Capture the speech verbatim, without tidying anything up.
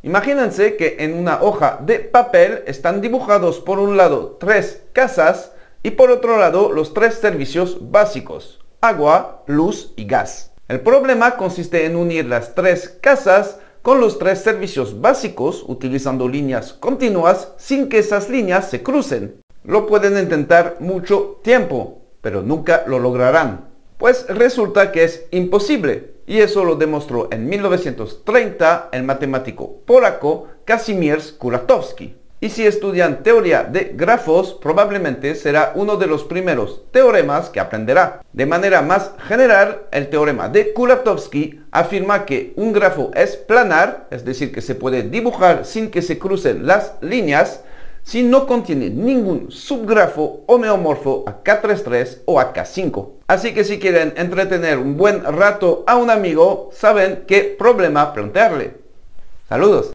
Imagínense que en una hoja de papel están dibujados por un lado tres casas y por otro lado los tres servicios básicos: agua, luz y gas. El problema consiste en unir las tres casas con los tres servicios básicos utilizando líneas continuas sin que esas líneas se crucen. Lo pueden intentar mucho tiempo, pero nunca lo lograrán, pues resulta que es imposible, y eso lo demostró en mil novecientos treinta el matemático polaco Kazimierz Kuratowski. Y si estudian teoría de grafos, probablemente será uno de los primeros teoremas que aprenderá. De manera más general, el teorema de Kuratowski afirma que un grafo es planar, es decir, que se puede dibujar sin que se crucen las líneas, si no contiene ningún subgrafo homeomorfo a K treinta y tres o a K cinco. Así que si quieren entretener un buen rato a un amigo, saben qué problema plantearle. Saludos.